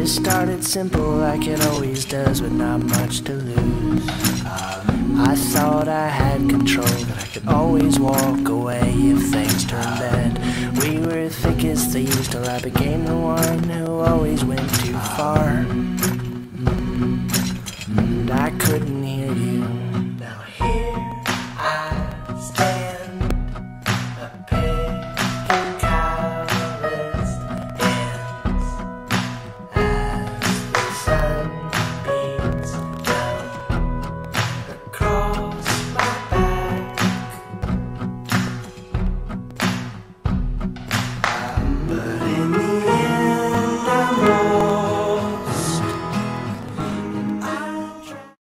just started simple like it always does, with not much to lose. I thought I had control, that I could always walk away if things turned bad. We were thick as thieves till I became the one who always went too far. And I couldn't hear you.